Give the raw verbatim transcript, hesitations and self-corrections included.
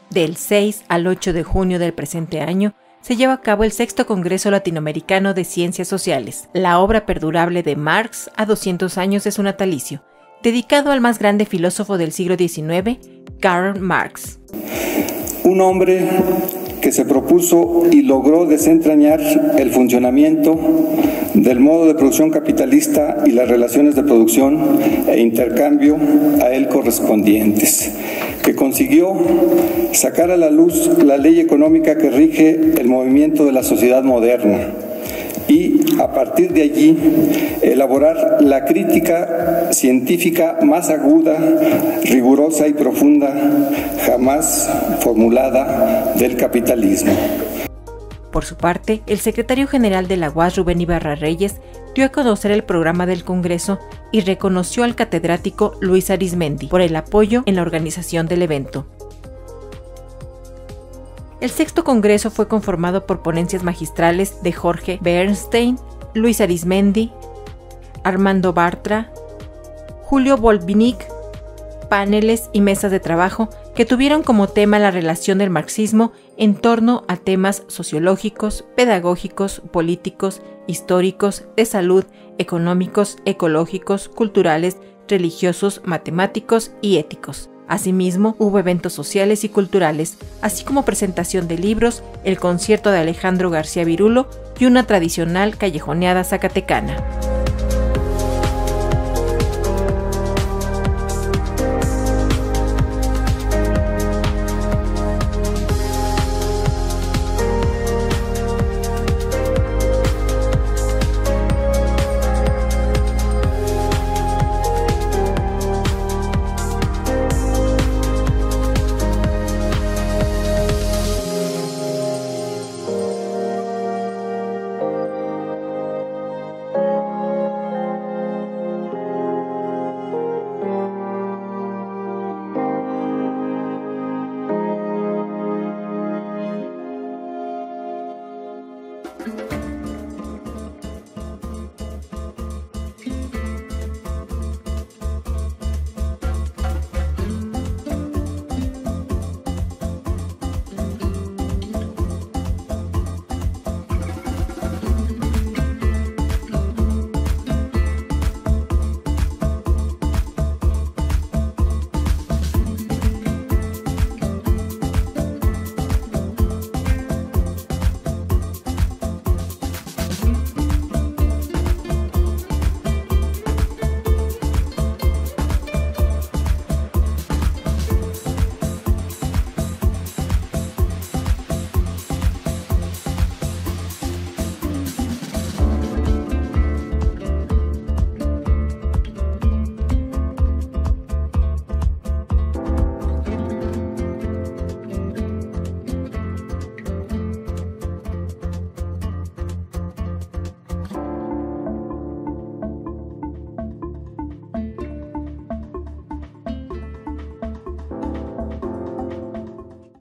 Del seis al ocho de junio del presente año, se lleva a cabo el sexto Congreso Latinoamericano de Ciencias Sociales, la obra perdurable de Marx a doscientos años de su natalicio, dedicado al más grande filósofo del siglo diecinueve, Karl Marx. Un hombre que se propuso y logró desentrañar el funcionamiento del modo de producción capitalista y las relaciones de producción e intercambio a él correspondientes, que consiguió sacar a la luz la ley económica que rige el movimiento de la sociedad moderna y, a partir de allí, elaborar la crítica científica más aguda, rigurosa y profunda jamás formulada del capitalismo. Por su parte, el secretario general de la U A S, Rubén Ibarra Reyes, dio a conocer el programa del Congreso y reconoció al catedrático Luis Arizmendi por el apoyo en la organización del evento. El sexto Congreso fue conformado por ponencias magistrales de Jorge Bernstein, Luis Arizmendi, Armando Bartra, Julio Volvinic, paneles y mesas de trabajo que tuvieron como tema la relación del marxismo en torno a temas sociológicos, pedagógicos, políticos, históricos, de salud, económicos, ecológicos, culturales, religiosos, matemáticos y éticos. Asimismo, hubo eventos sociales y culturales, así como presentación de libros, el concierto de Alejandro García Virulo y una tradicional callejoneada zacatecana.